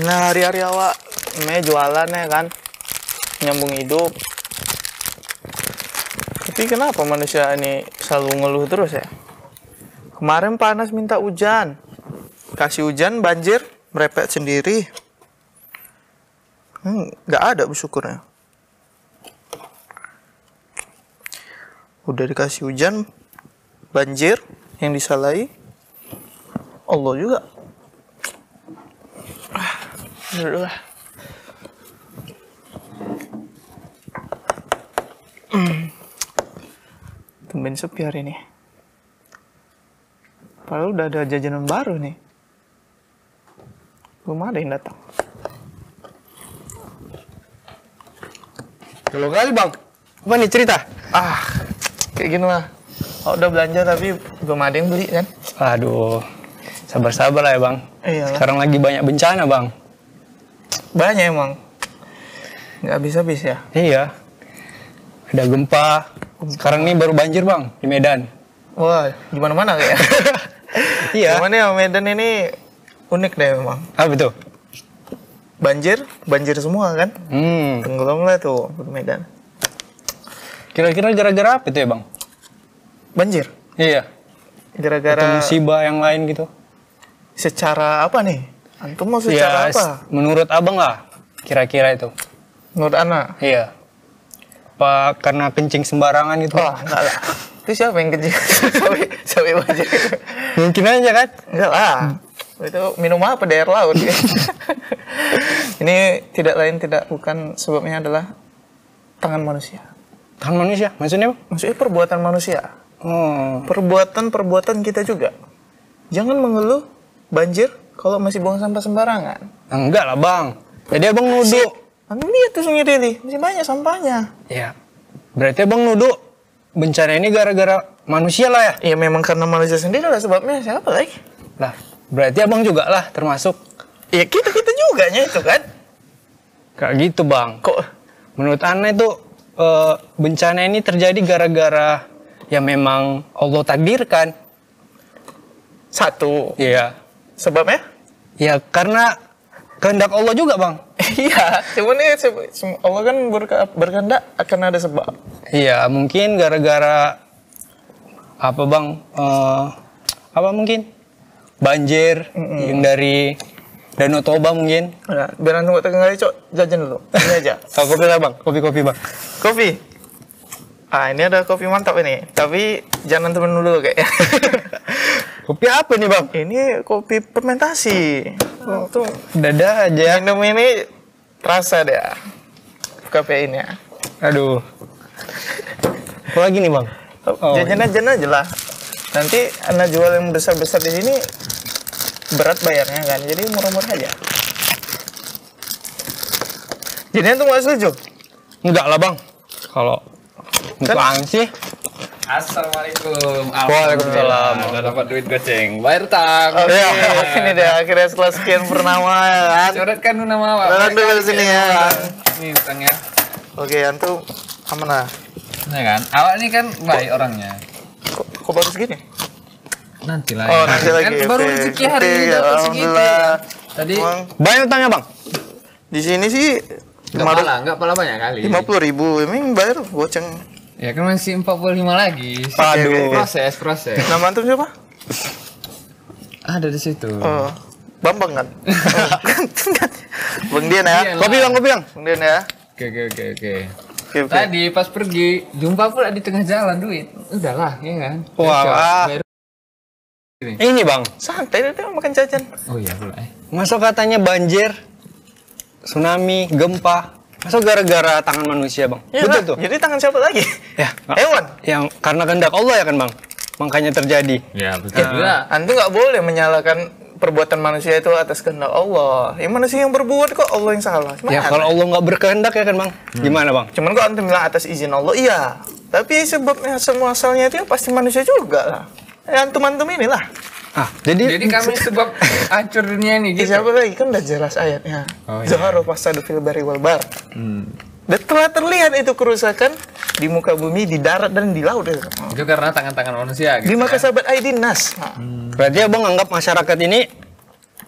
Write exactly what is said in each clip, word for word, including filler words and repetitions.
Karena hari-hari awak namanya jualan ya kan, nyambung hidup. Tapi kenapa manusia ini selalu ngeluh terus ya? Kemarin panas minta hujan, kasih hujan banjir, merepet sendiri. Hmm, nggak ada bersyukurnya. Udah dikasih hujan, banjir, yang disalahi Allah juga. Ah, udah. Hmm. Tumben sepi hari ini. Padahal udah ada jajanan baru nih. Belum ada yang datang. Kalau kali bang, apa nih cerita? Ah, kayak gini lah. Oh, udah belanja tapi belum ada yang beli kan? Aduh, sabar-sabar lah ya bang. Iyalah. Sekarang lagi banyak bencana bang. Banyak emang. Nggak habis-habis ya? Iya. Ada gempa. Sekarang ini baru banjir bang di Medan. Wah, di mana-mana kayak. Iya. Cuman ya Medan ini unik deh memang. Apa tuh? Banjir, banjir semua kan? Hmm. Tenggelam lah tuh di Medan. Kira-kira gara-gara apa itu ya bang? Banjir. Iya. Gara-gara Atau musibah yang lain gitu. Secara apa nih? Antum mau secara Ya, apa? menurut abang lah. Kira-kira itu. Menurut anak? Iya. Apa karena kencing sembarangan gitu? Wah, enggak lah. Itu siapa yang kencing? sampai sampai banjir. Mungkin aja kan? Enggak lah. Itu minum apa di air laut? Ini tidak lain tidak bukan sebabnya adalah tangan manusia. Tangan manusia? Maksudnya bang? Maksudnya perbuatan manusia. Oh. Perbuatan-perbuatan kita juga. Jangan mengeluh banjir kalau masih buang sampah sembarangan. Enggak lah bang. Jadi abang nuduh. Anu lihat tuh Sungai Deli, masih banyak sampahnya. Ya. Berarti abang nuduh bencana ini gara-gara manusia lah ya? Ya memang karena manusia sendiri lah sebabnya. Siapa lagi? Lah, berarti abang juga lah termasuk. Ya kita-kita juga nya itu kan. Kayak gitu bang. Kok Menurut Ana itu eh, bencana ini terjadi gara-gara ya memang Allah takdirkan. satu? Iya. Sebabnya? Ya karena kehendak Allah juga bang. Iya, cuman ya se- Allah kan berke- berkehendak akan ada sebab. Iya, mungkin gara-gara apa bang? Eh, apa mungkin? Banjir Mm-mm. yang dari Danau Toba mungkin. Nah, biar antum gak kali cok, jajan dulu. Ini aja. Oh, kopi lah bang, kopi-kopi bang. Kopi. Ah, ini ada kopi mantap ini. Tapi jangan temen dulu kayaknya. Kopi apa nih bang? Ini kopi fermentasi. Oh, tuh Dada aja. minum ini terasa deh kafeinnya. Aduh. Apa lagi nih bang? Oh, Jajan-jajan aja lah. Nanti anda jual yang besar-besar di sini berat bayarnya kan. Jadi murah-murah aja. Jadi antum nggak setuju? Enggak lah bang. Kalau untuk Kan- sih. Assalamualaikum. Waalaikumsalam. Udah dapat duit goceng. Bayar tak? Oke, ini deh akhirnya setelah sekian purnama ya kan. Coretkan nama awak. Coret dulu di sini ya. Ini utangnya. Oke, antum aman lah. Nah kan, awak ini kan baik orangnya. Kok, kok baru segini? Nanti lah. Oh, ya. nanti lagi. Kan baru Oke, rezeki hari oke, ini ya, dapat segitu. alhamdulillah. Ya. Tadi Emang Banyak utangnya bang. di sini sih enggak pala, enggak pala banyak kali. lima puluh ribu. Emang bayar goceng. Ya kan masih empat puluh lima lagi. Aduh. Proses, proses. Nama antum siapa? Ada di situ. Oh, Bambang kan? Oh, kan, kan. Bang Dian ya? Iya. Kopi bang, kopi bang. Bang Dian ya? Oke, oke, oke, oke. Oke, oke. Tadi pas pergi jumpa pula di tengah jalan duit. Udahlah, ya kan. Wah. Bayar- Ini bang. Santai deh makan jajan. Oh iya, pula eh. Masuk katanya banjir, tsunami, gempa. Masuk gara-gara tangan manusia bang. Ya, Betul lah. tuh. Jadi tangan siapa lagi? Ya. Hewan. Yang karena kehendak Allah ya kan bang. Makanya terjadi. Ya, betul juga. Antum nggak boleh menyalahkan perbuatan manusia itu atas kehendak Allah. Yang manusia yang berbuat kok Allah yang salah. Gimana? Ya kalau Allah nggak berkehendak ya kan bang. Gimana bang? Cuman kok antum bilang atas izin Allah, iya. Tapi sebabnya semua asalnya itu ya pasti manusia juga lah. Ya antum-antum inilah. Ah jadi. Jadi kami sebab hancur dunia ini Ya, gitu. siapa lagi? Kan udah jelas ayatnya. Oh, iya. Zaharu fasadu fil barri wal bar. Hmm. Dan telah terlihat itu kerusakan di muka bumi, di darat dan di laut. Itu. Itu karena tangan-tangan manusia gitu. Di maka kan? sahabat aidin nas. Nah, Berarti abang anggap masyarakat ini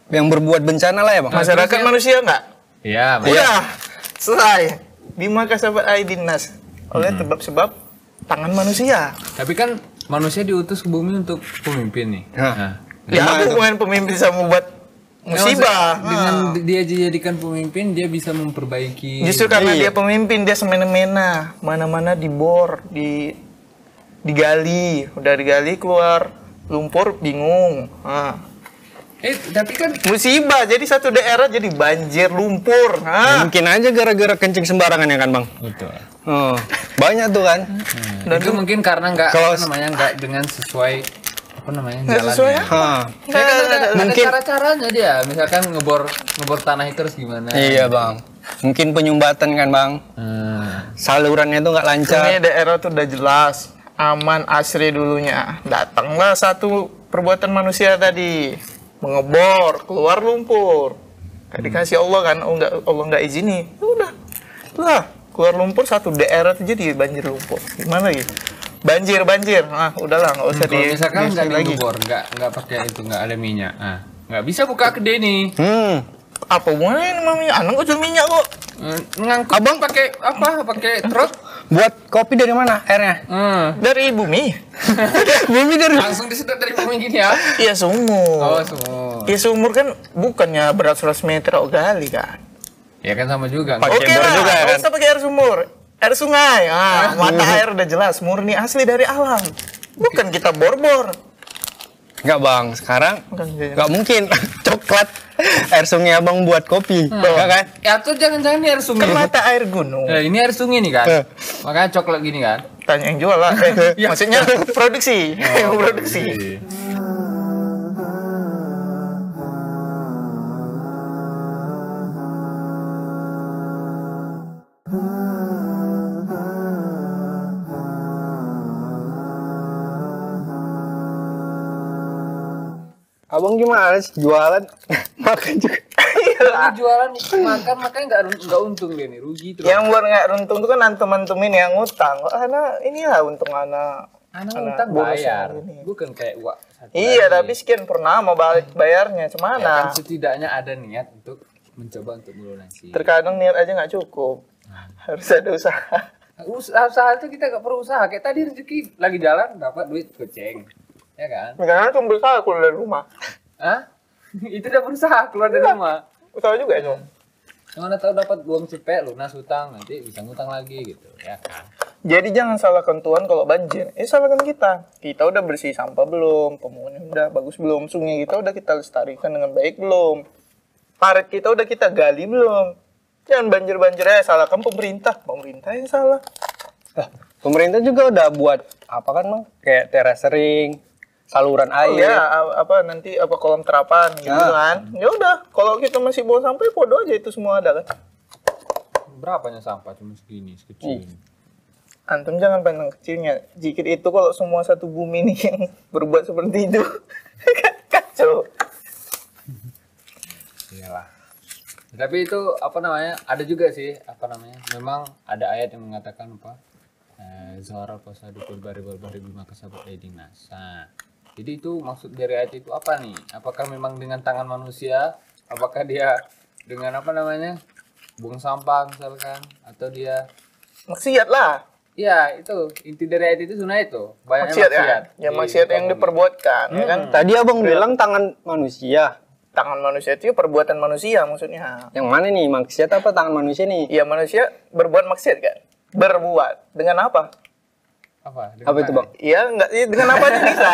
yang berbuat bencana lah ya bang. Masyarakat manusia nggak? Iya, Udah, selesai. Bima kasabat aidin nas. Oleh sebab-sebab tangan manusia. Tapi kan manusia diutus ke bumi untuk pemimpin nih. Hah. Nah, Ya apa hubungan pemimpin sama buat musibah? dengan Ah. dia dijadikan pemimpin, dia bisa memperbaiki. Justru karena Iya. dia pemimpin, dia semena-mena. Mana-mana dibor, di digali, udah digali keluar lumpur, bingung. Ah. Eh, tapi kan Musibah, jadi satu daerah jadi banjir lumpur. Ya, Ah. mungkin aja gara-gara kencing sembarangan ya kan bang. betul. Oh, banyak tuh kan. Dan itu mungkin karena nggak Kalau- apa namanya nggak dengan sesuai apa namanya Nggak jalannya. sesuai ya? Hah. Ya kan ada, ada Mungkin- cara-caranya dia. Misalkan ngebor ngebor tanah itu harus gimana? Iya bang. Mungkin penyumbatan kan bang. Hmm. Salurannya tuh nggak lancar. Ini daerah tuh udah jelas aman asri dulunya. Datanglah satu perbuatan manusia tadi mengebor keluar lumpur. Gak dikasih Allah kan, oh, nggak Allah nggak izini. Ya udah, lah keluar lumpur satu daerah tuh jadi banjir lumpur. Gimana lagi? Banjir banjir. Ah udahlah nggak usah Kalau di misalkan nggak diisi lagi. ngebor, nggak nggak pakai itu, nggak ada minyak, ah nggak bisa buka kedai nih. Hmm. Apa hubungannya ini mami? Anak gue jual minyak kok. Eh, ngangkut abang pakai apa? Pakai truk? Buat kopi dari mana airnya? Hmm. Dari bumi. Bumi dari. Langsung disedot dari bumi gini ya? Iya sumur. Oh semua. Iya sumur kan bukannya beratus-ratus meter oh, gali kan. Ya kan sama juga. Pakai Oke bor lah, juga, nggak kan? usah pakai air sumur, air sungai. Ah, mata air udah jelas, murni asli dari alam. Bukan kita bor-bor. Nggak bang. Sekarang Bukan, nggak mungkin coklat air sungai abang buat kopi. Nggak kan? Ya tuh jangan-jangan ini air sungai. Kan mata air gunung. Eh, ini air sungai nih kan. Eh. Makanya coklat gini kan. Tanya yang jual lah. Eh, Ya. maksudnya produksi, yang produksi. Abang gimana sih jualan? Makan juga. Kalau jualan makan makanya nggak nggak untung dia nih, rugi terus. Yang buat nggak untung tuh kan antum-antumin yang ngutang. Oh, ana inilah untung ana. Anak Anak utang bonus bayar, yang ini. bukan kayak uang. satu Iya, lagi. tapi sekian pernah mau balik bayarnya, Ya cemana? kan setidaknya ada niat untuk mencoba untuk melunasi. Terkadang niat aja nggak cukup. Harus ada usaha. Usaha, usaha itu kita nggak perlu usaha. Kayak tadi rezeki lagi jalan dapat duit goceng, ya kan? Misalnya tuh berusaha keluar dari rumah. Hah? Itu udah berusaha keluar dari rumah. Usaha juga ya, Nyom. Mana tahu dapat uang cepet, lunas utang, nanti bisa ngutang lagi gitu, ya kan? Jadi jangan salahkan Tuhan kalau banjir. Eh salahkan kita. Kita udah bersih sampah belum? Pemungutan udah bagus belum? Sungai kita udah kita lestarikan dengan baik belum? Parit kita udah kita gali belum? Jangan banjir-banjir ya salahkan pemerintah. Pemerintah yang salah. Lah, pemerintah juga udah buat apa kan bang? Kayak terasering, saluran Oh air. ya, a- apa nanti apa kolam terapan gitu Ah. kan. Ya udah, kalau kita masih buang sampah, podo aja itu semua ada kan. Berapanya sampah cuma segini, sekecil ini. Antum jangan pandang kecilnya. Jikir itu kalau semua satu bumi nih yang berbuat seperti itu. Kacau. Iyalah. Tapi itu apa namanya? Ada juga sih apa namanya? Memang ada ayat yang mengatakan apa? Eh, Zahara fasadu fil barri wal bahri bima kasabat aydin nas. Nah, jadi itu maksud dari ayat itu apa nih? Apakah memang dengan tangan manusia? Apakah dia dengan apa namanya? Buang sampah misalkan atau dia Maksiat lah. ya itu inti dari ayat itu sebenarnya itu banyak Maksiat ya. maksiat. Ya di maksiat muka yang bumi. diperbuatkan, ya kan. Tadi abang bilang tangan manusia. Tangan manusia itu ya perbuatan manusia maksudnya. Yang mana nih maksiat apa tangan manusia nih? Ya manusia berbuat maksiat kan. Berbuat dengan apa? Apa? Dengan Apa itu tangan? bang? Ya enggak ya, dengan apa aja bisa.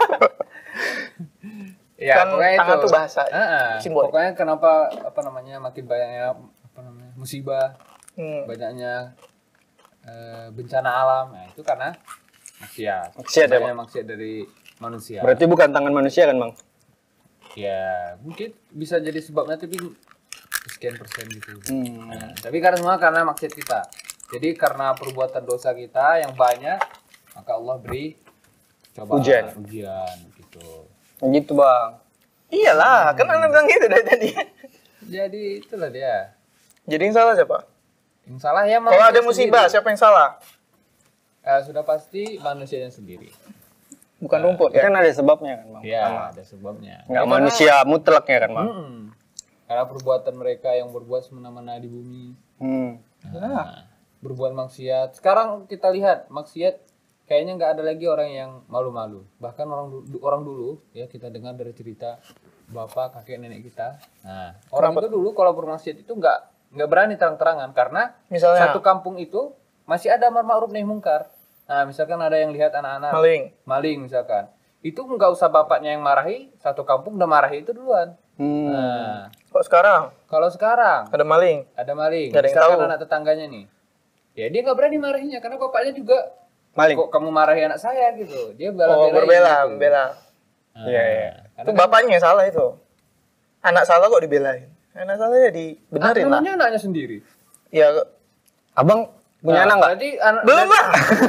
Ya, Kan pokoknya tangan itu. tuh bahasa, Heeh. simbol. Pokoknya kenapa apa namanya makin banyaknya apa namanya musibah, Hmm. banyaknya eh, bencana alam. Nah, itu karena maksiat. Maksiat ya, Banyak maksiat dari manusia. Berarti bukan tangan manusia kan bang? Ya, mungkin bisa jadi sebabnya tapi sekian persen gitu. Hmm. Nah, tapi karena semua karena maksiat kita. Jadi karena perbuatan dosa kita yang banyak, maka Allah beri coba Ujian. ujian gitu. Gitu bang. Iyalah, kan anda bilang gitu dari tadi. Jadi itulah dia. Jadi yang salah siapa? Yang salah ya Kalau ada manusia musibah, sendiri. siapa yang salah? Eh, sudah pasti manusianya sendiri. bukan rumput ya. Kan ada sebabnya kan bang. Ya, ada sebabnya. Nggak Ya, manusia mutlak ya kan bang. Karena, mm, karena perbuatan mereka yang berbuat semena-mena di bumi. Hmm. Nah, berbuat maksiat. Sekarang kita lihat maksiat kayaknya nggak ada lagi orang yang malu-malu. Bahkan orang du- orang dulu ya kita dengar dari cerita bapak kakek nenek kita. Nah, orang itu dulu kalau bermaksiat itu nggak nggak berani terang-terangan karena Misalnya satu kampung itu masih ada amar ma'ruf nahi mungkar. Nah, misalkan ada yang lihat anak-anak maling. maling misalkan, itu nggak usah bapaknya yang marahi, satu kampung udah marahi itu duluan. Hmm. Nah, Kok sekarang kalau sekarang ada maling? ada maling, Nggak ada yang misalkan tahu. anak tetangganya nih, ya dia nggak berani marahinya karena bapaknya juga Maling. kok kamu marahi anak saya gitu, dia bela Oh, berbela, gitu. bela. Nah, Iya, iya. Itu bapaknya yang salah itu. Anak salah kok dibelain. Anak salah ya dibenerin lah. namanya anaknya sendiri. Ya Abang punya Nah, anak nggak? Berarti anak belum lah.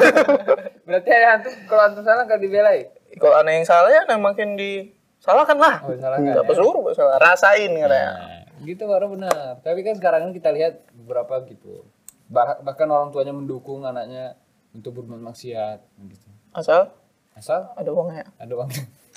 berarti ayah hantu kalau hantu salah nggak dibelai. Kalau anak yang salah ya anak makin disalahkan lah. Oh, salah kan? Enggak Ya? pesuruh kok salah. Rasain katanya. Nah, gitu baru benar. Tapi kan sekarang kan kita lihat beberapa gitu. Bah- bahkan orang tuanya mendukung anaknya untuk berbuat maksiat gitu. Asal Asal ada uangnya. ada uang.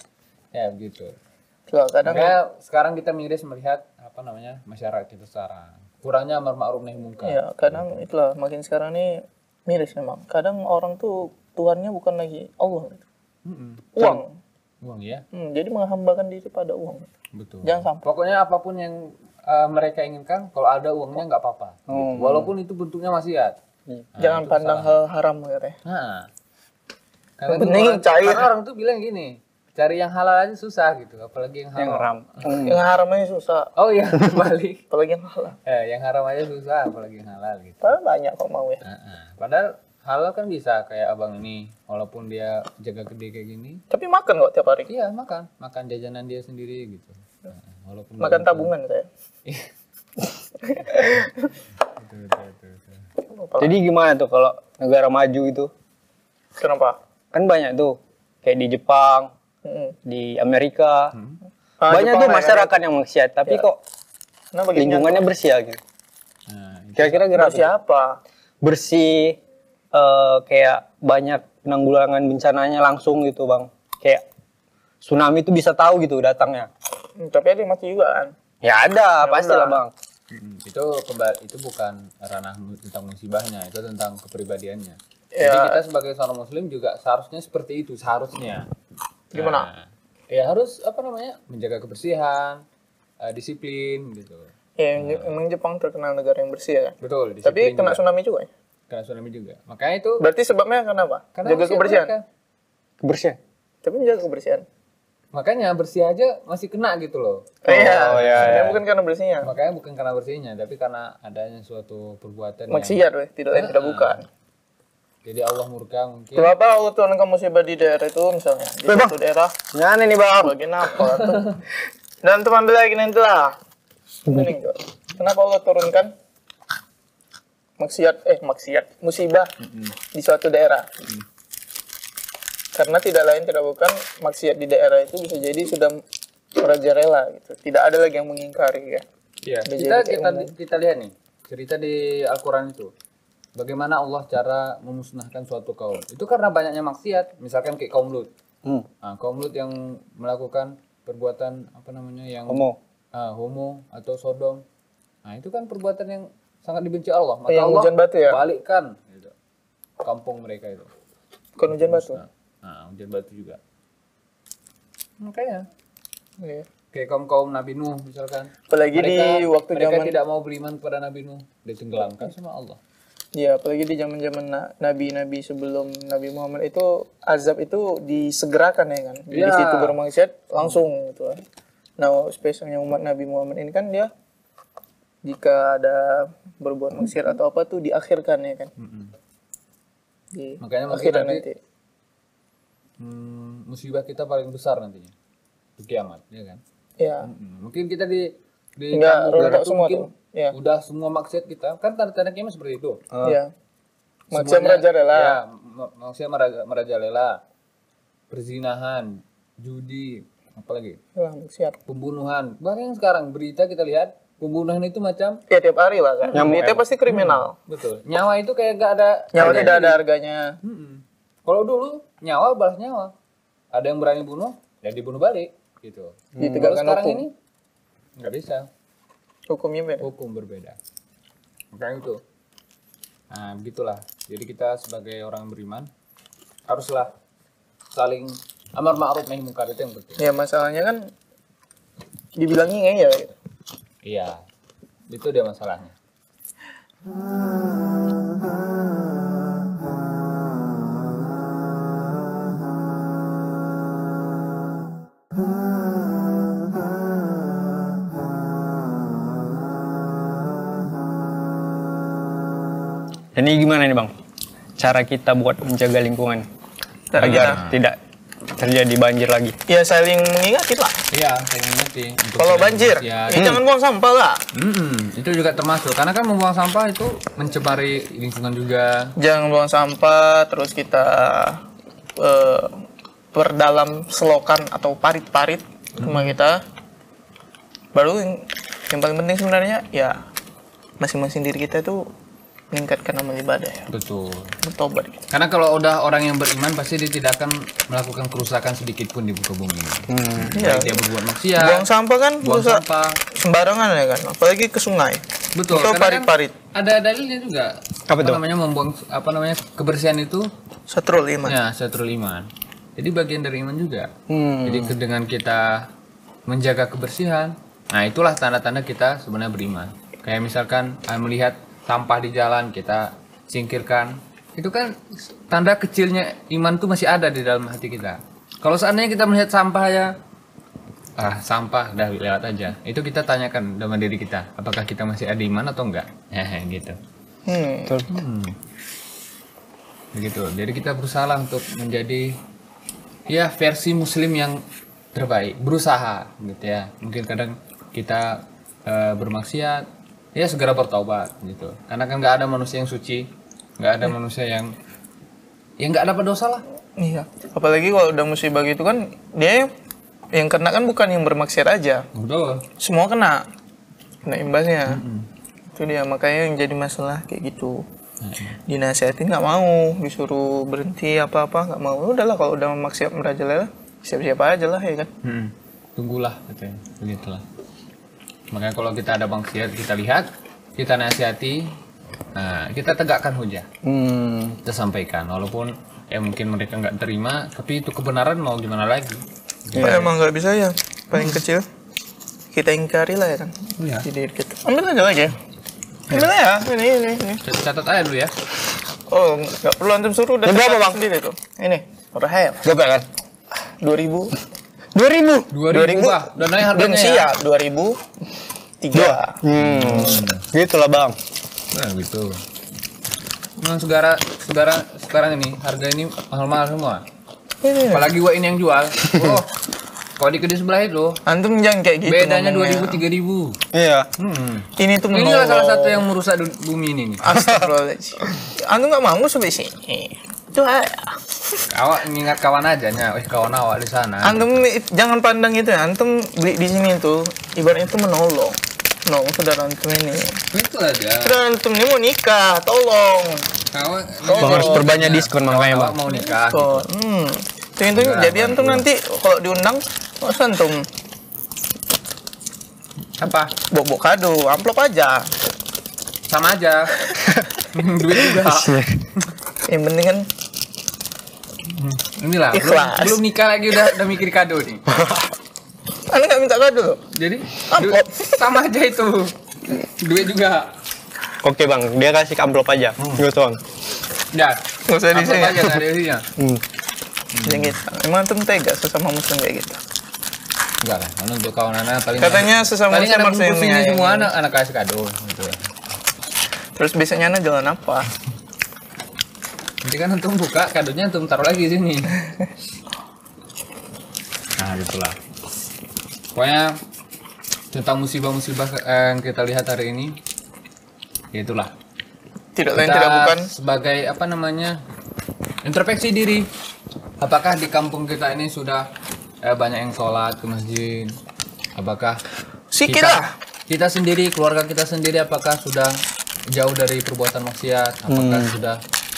Ya begitu. Coba kadang Makanya sekarang kita miris melihat apa namanya masyarakat kita sekarang. Kurangnya amar ma'ruf nahi mungkar. ya kadang itulah makin sekarang ini miris memang. Kadang orang tuh Tuhannya bukan lagi Allah gitu. Mm-mm. Uang. Uang ya. Hmm, jadi menghambakan diri pada uang. Betul. Jangan sampai. Pokoknya apapun yang uh, mereka inginkan, kalau ada uangnya nggak apa-apa. Gitu. Walaupun itu bentuknya maksiat. Nah, Jangan itu pandang hal haram katanya. Nah, karena, Yang tuh penting orang, cair. karena orang tuh bilang gini, cari yang halal aja susah gitu, apalagi yang Yang haram. ram. Yang haram aja susah. Oh iya, balik. Apalagi yang halal. Eh, yang haram aja susah, apalagi yang halal gitu. Padahal banyak kok mau ya. Nah, padahal halal kan bisa kayak abang ini, walaupun dia jaga gede kayak gini, Tapi makan kok tiap hari. iya makan, makan jajanan dia sendiri gitu. Nah, walaupun Makan tabungan saya. Betul, betul, betul, betul. Jadi gimana tuh kalau negara maju itu? Kenapa? Kan banyak tuh. Kayak di Jepang, Mm-mm. di Amerika. Ah, Banyak Jepang tuh lah, masyarakat yang maksiat, tapi Ya. kok Kenapa gini? lingkungannya bersih ya gitu. Nah, itu Kira-kira Kira kenapa? siapa? Bersih, eh, kayak banyak penanggulangan bencananya langsung gitu bang. Kayak tsunami itu bisa tahu gitu datangnya. Hmm, tapi ada yang mati juga kan. Ya ada, pasti udah. lah bang. Mm, itu kembali itu bukan ranah mu- tentang musibahnya, itu tentang kepribadiannya. Ya. Jadi kita sebagai seorang muslim juga seharusnya seperti itu, seharusnya. Gimana? Nah, ya harus apa namanya? Menjaga kebersihan, eh, disiplin gitu. Ya, yang- emang Jepang terkenal negara yang bersih ya kan. Betul, Tapi disiplin kena juga. tsunami juga ya. Kena tsunami juga. Makanya itu Berarti sebabnya kenapa? karena Jaga maksiat kebersihan. mereka. Kebersihan. Tapi menjaga kebersihan. Makanya bersih aja masih kena gitu loh. iya. iya, Sebenarnya iya. bukan karena bersihnya. Makanya bukan karena bersihnya, tapi karena adanya suatu perbuatan yang Maksiat weh, tidak lain tidak bukan. jadi Allah murka mungkin. Kenapa Allah turunkan musibah di daerah itu misalnya? Di Bang. suatu daerah. Nyane nih bang. Bagian apa tuh? Dan teman ambil lagi nanti lah. Ini enggak. Kenapa Allah turunkan maksiat eh maksiat musibah di suatu daerah? Karena tidak lain tidak bukan maksiat di daerah itu bisa jadi sudah merajalela gitu. Tidak ada lagi yang mengingkari ya. Iya, Udah kita jadi kayak kita umum. kita lihat nih cerita di Al-Qur'an itu. Bagaimana Allah cara memusnahkan suatu kaum. Itu karena banyaknya maksiat, misalkan kayak kaum Lut. Hmm. Nah, kaum Lut yang melakukan perbuatan apa namanya yang Homo. ah, homo atau sodom. Nah, itu kan perbuatan yang sangat dibenci Allah. Maka Yang Allah hujan batu ya? balikkan gitu, kampung mereka itu. Bukan hujan batu. Nah, nah, hujan batu juga. Makanya Iya. kayak kaum kaum Nabi Nuh misalkan. Apalagi di waktu mereka zaman tidak mau beriman kepada Nabi Nuh, ditenggelamkan sama Allah. ya, apalagi di zaman-zaman na- nabi-nabi sebelum Nabi Muhammad itu azab itu disegerakan ya kan. Di Ya. situ bermaksiat langsung gitu kan. Nah, spesialnya umat Nabi Muhammad ini kan dia jika ada berbuat maksiat atau apa tuh diakhirkan ya kan. Di Makanya mungkin akhiran nanti, nanti. Hmm, musibah kita paling besar nantinya di kiamat, ya kan? Ya. Mm-mm. Mungkin kita di di Enggak, kampung rontok itu semua mungkin tuh. Ya. udah semua maksiat kita kan tanda-tanda kiamat seperti itu. Ya. Maksiat Semuanya- merajalela. Ya, ma- maksiat meraja, merajalela, perzinahan, judi, apalagi Ya, maksiat. pembunuhan. Bahkan sekarang berita kita lihat pembunuhan itu macam Ya tiap hari lah kan. Nyamuk Itu ya. pasti kriminal. betul. Nyawa itu kayak gak ada Nyawa harganya. tidak ada harganya. Mm-mm. Kalau dulu nyawa balas nyawa. ada yang berani bunuh, ya dibunuh balik gitu. Ditegakkan Kalau sekarang hukum. ini nggak bisa, Hukumnya beda. hukum berbeda. Makanya itu. Nah, begitulah. Jadi kita sebagai orang beriman haruslah saling amar ma'ruf nahi munkar, itu yang penting. Ya masalahnya kan dibilangnya ngeyel gitu. Iya. Itu dia masalahnya. Ini gimana nih bang? Cara kita buat menjaga lingkungan Cara agar kita- tidak terjadi banjir lagi. Ya saling mengingatkan lah. Iya, saya ngerti. Untuk Kalau tidak banjir, manusia. ya jangan buang sampah lah. Mm-mm, itu juga termasuk karena kan membuang sampah itu mencemari lingkungan juga. Jangan buang sampah, terus kita eh, perdalam selokan atau parit-parit rumah kita. Baru yang, yang paling penting sebenarnya ya masing-masing diri kita itu meningkatkan amal ibadah ya, Betul. bertobat gitu. Karena kalau udah orang yang beriman pasti dia tidak akan melakukan kerusakan sedikit pun di muka bumi ini. Hmm. Iya. Baik dia berbuat maksiat, Buang sampah kan buang bisa sampah. sembarangan ya kan, apalagi ke sungai. Betul. Atau karena parit-parit. Kan ada dalilnya juga. Apa tuh? namanya membuang apa namanya kebersihan itu Satrul iman. ya syatrul iman. Jadi bagian dari iman juga. Hmm. Jadi ke- dengan kita menjaga kebersihan, nah itulah tanda-tanda kita sebenarnya beriman. Kayak misalkan ah, melihat sampah di jalan kita singkirkan, itu kan tanda kecilnya iman tuh masih ada di dalam hati kita. Kalau seandainya kita melihat sampah ya, ah sampah dah lewat aja, itu kita tanyakan dengan diri kita, apakah kita masih ada iman atau enggak? Hehe, gitu. Hmm. Betul. Hmm. Begitu. Jadi kita berusaha lah untuk menjadi ya versi muslim yang terbaik, berusaha gitu ya. Mungkin kadang kita eh, bermaksiat, ya segera bertaubat gitu. Karena kan nggak ada manusia yang suci, nggak ada manusia yang yang nggak dapat dosa lah. Iya. Apalagi kalau udah musibah gitu kan, dia yang kena kan bukan yang bermaksiat aja, Betul. semua kena, kena imbasnya. Itu dia makanya yang jadi masalah kayak gitu. Dinasihatin nggak mau, disuruh berhenti apa-apa nggak mau. Udahlah kalau udah maksiat merajalela, siap-siap aja lah ya kan. Hmm. Tunggulah katanya, begitulah. Makanya kalau kita ada maksiat kita lihat, kita nasihati, nah kita tegakkan hujah. Hmm. Kita sampaikan walaupun ya mungkin mereka nggak terima, tapi itu kebenaran mau gimana lagi. Ya, emang nggak bisa ya, paling kecil kita ingkari lah ya kan. Iya. Di diri kita. Ambil aja lagi. Ambil aja, ini ini ini. Catat aja dulu ya. Oh nggak perlu antum suruh, udah Ini berapa, catat Bang? sendiri tuh. Ini Rahel Berapa kan? dua ribu. Dua ribu. dua ribu bah, dan naik harganya Belum ya. siap dua ribu tiga. Hmm. Gitulah bang. Nah gitu. Memang segara segara sekarang ini harga ini mahal-mahal semua. Ini, Apalagi gua ini yang jual. Oh, kalau di kedai sebelah itu antum jangan kayak gitu. bedanya dua ngomongnya. ribu tiga ribu. Iya. Hmm. Ini tuh Ini menolong. salah satu yang merusak du- bumi ini nih. Astagfirullahaladzim. Antum nggak mau sampai sini. Itu ah, Awak mengingat kawan aja nya, eh kawan awak di sana. antum i- jangan pandang itu ya. Antum beli di sini tuh ibaratnya itu menolong. Menolong saudara antum ini. Itu aja. Saudara antum ini mau nikah, tolong. Kawan Bang, harus perbanyak diskon makanya, Bang. Mau nikah. Tuh, Gitu. hmm. Itu, itu Enggak, jadi Bang, antum enggak. nanti kalau diundang, masa antum Apa? bawa kado, amplop aja. Sama aja. Duit juga. Yang penting kan Inilah belum, Ikhlas. belum nikah lagi udah udah mikir kado nih. Anda nggak minta kado loh. Jadi Amplop. duit- sama aja itu. Duit juga. Oke bang, dia kasih amplop aja. Gitu bang. Ya. Nggak usah di Amplop sini. aja nggak ada isinya. Hmm. Yang gitu. Emang antum tega sesama muslim kayak gitu. Enggak lah, karena untuk kawan anak paling Katanya sesama paling muslim ada harus yang bungkusnya menyayangi. semua anak anak kasih kado gitu. Terus biasanya anda jalan apa? Nanti kan antum buka kadonya antum taruh lagi di sini. Nah, gitulah. Pokoknya tentang musibah-musibah eh, yang kita lihat hari ini, ya itulah. Tidak lain Kita tidak bukan. sebagai apa namanya introspeksi diri. Apakah di kampung kita ini sudah eh, banyak yang sholat ke masjid? Apakah Sikit kita, lah. kita sendiri, keluarga kita sendiri, apakah sudah jauh dari perbuatan maksiat? Apakah sudah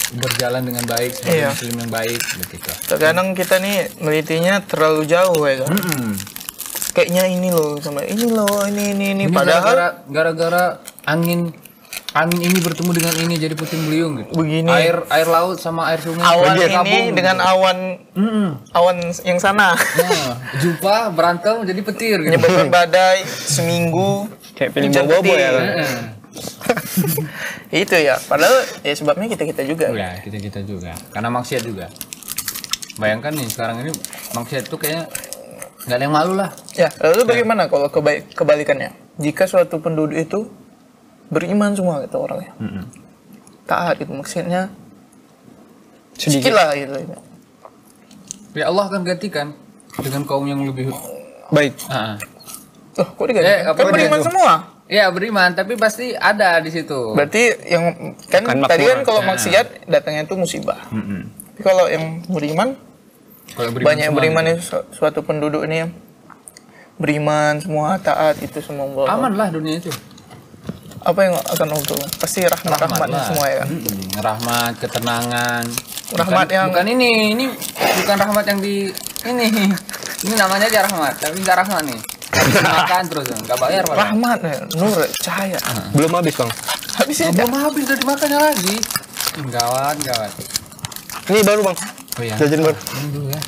berjalan dengan baik sebagai Iya. muslim yang baik begitu. Terkadang kita nih melitinya terlalu jauh ya kan. Mm-mm. Kayaknya ini loh sama ini loh, ini ini ini Ini padahal gara-gara gara-gara angin angin ini bertemu dengan ini jadi puting beliung gitu. Begini. Air air laut sama air sungai awan banjir ini gabung, dengan gitu. awan Mm-mm. awan yang sana Nah, jumpa berantem jadi petir gitu. menyebabkan badai seminggu Kayak film hujan bobo petir. ya kan? Heeh. Itu ya, padahal ya sebabnya kita kita juga. Ya, kita-kita juga. Karena maksiat juga. Bayangkan nih sekarang ini maksiat itu kayaknya nggak ada yang malu lah. Ya, lalu bagaimana kalau keba- kebalikannya? Jika suatu penduduk itu beriman semua gitu orangnya, taat itu maksudnya sedikit lah gitu. Ya Allah akan gantikan dengan kaum yang lebih Baik. Ah, ah. Loh, kok diganti? Eh, apa Kan dia beriman tuh? semua. Ya beriman, tapi pasti ada di situ. Berarti yang kan Bukan tadi kan makmur. kalau Nah. maksiat datangnya itu musibah. Mm-mm. Tapi kalau yang beriman, Kalau banyak yang semua beriman gitu. itu su- suatu penduduk ini yang beriman semua taat itu semua membawa- Aman lah dunia itu. Apa yang akan untuk pasti rahmat-rahmatnya lah. semua ya kan. Mm-mm. Rahmat, ketenangan. Rahmat bukan, yang- bukan ini, ini bukan rahmat yang di ini. Ini namanya aja rahmat, tapi nggak rahmat nih. Makan terus, nggak bayar malah. Rahmat, ya, nur, cahaya. Belum habis bang. Habisnya Belum habis udah dimakannya lagi. Ih, Gawat, gawat. Ini baru bang. Oh iya. Jajan baru. Ini dulu ya.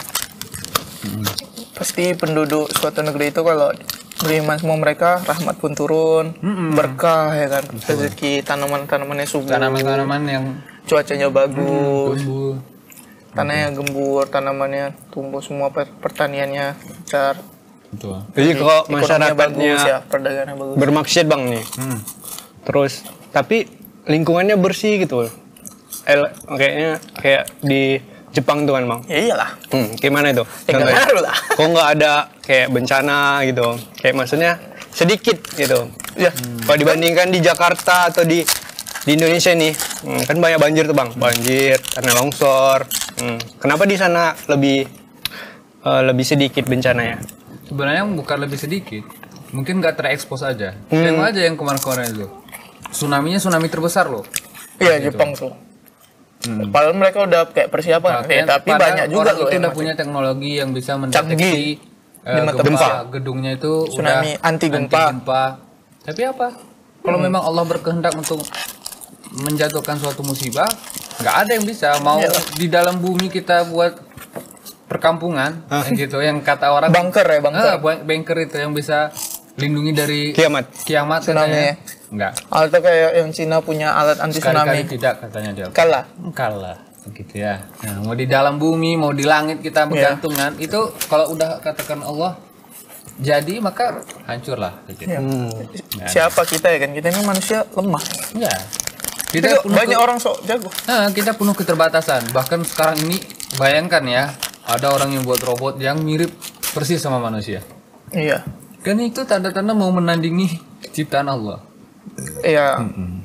pasti penduduk suatu negeri itu kalau beriman semua mereka rahmat pun turun, Mm-mm. berkah ya kan, rezeki tanaman-tanamannya subur, Tanaman-tanaman yang cuacanya bagus, tumbuh. tanahnya gembur, tanamannya tumbuh semua, per- pertaniannya lancar, Betul. Jadi kalau ekonominya masyarakatnya bagus ya, perdagangannya bagus. bermaksiat bang nih, Hmm. terus tapi lingkungannya bersih gitu. El, kayaknya kayak di Jepang tuh kan bang. Ya iyalah, Hmm, gimana itu? ya nggak Contohnya. ngaruh lah. Kok nggak ada kayak bencana gitu? Kayak maksudnya sedikit gitu. Ya, Kalau dibandingkan di Jakarta atau di di Indonesia nih, hmm, kan banyak banjir tuh bang, banjir, tanah longsor. Hmm, Kenapa di sana lebih eh, lebih sedikit bencananya? Sebenarnya bukan lebih sedikit, mungkin nggak terekspos aja. Hmm. Tengok aja yang kemarin-kemarin itu, tsunami-nya tsunami terbesar loh. iya Gitu. Jepang tuh. Padahal mereka udah kayak persiapan, ya, tapi Padahal banyak juga orang loh itu yang udah mati. punya teknologi yang bisa Canggih. mendeteksi eh, Di mata gempa gempa. gedungnya itu Tsunami, udah anti gempa. gempa. Tapi apa? Kalau memang Allah berkehendak untuk menjatuhkan suatu musibah, nggak ada yang bisa. Mau Iya. di dalam bumi kita buat perkampungan, yang gitu, yang kata orang Bunker ya, bunker. Ah, bun- bunker itu yang bisa lindungi dari Kiamat. kiamat Tsunami katanya. ya. Enggak. Atau kayak yang Cina punya alat anti Sekali-kali tsunami, tidak katanya dia. kalah. Kalah begitu ya. Nah, mau di dalam bumi, mau di langit kita Iya. bergantungan, itu kalau udah katakan Allah jadi maka hancurlah gitu. Ya. Hmm. Siapa kita ya kan? Kita ini manusia lemah. Ya. Kita Kita penuh banyak ke- orang sok jago. Nah, kita penuh keterbatasan. Bahkan sekarang ini bayangkan ya, ada orang yang buat robot yang mirip persis sama manusia. Iya. Kan itu tanda-tanda mau menandingi ciptaan Allah. Iya.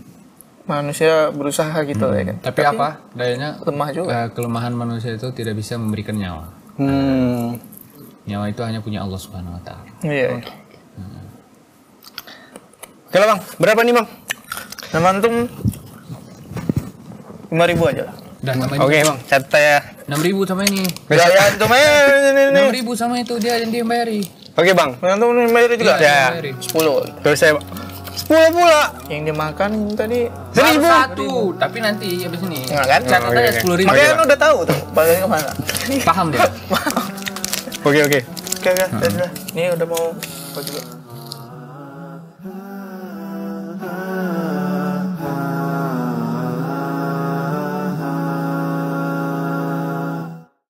Manusia berusaha gitu ya kan. Tapi, apa dayanya? Lemah juga. Eh, kelemahan manusia itu tidak bisa memberikan nyawa. Hmm. Nyawa itu hanya punya Allah Subhanahu wa taala. Iya. Oke lah bang, berapa nih bang? Nama antum lima ribu aja lah. Dan sama Oke bang, catat ya. enam ribu sama ini. Ya, ya antum aja ini ini. enam ribu sama itu dia yang dia bayari. Oke bang, Antum ini bayar juga. Iya, Ya. bayari. Sepuluh. terus saya sepuluh pula. Yang dimakan tadi. Baru satu, tapi nanti habis ini. Nah, kan? Catat Oke, aja oke. sepuluh ribu. Makanya kan udah tahu tuh bagian kemana. Paham dia. Oke oke. Oke oke. Sudah. Ini udah mau apa juga.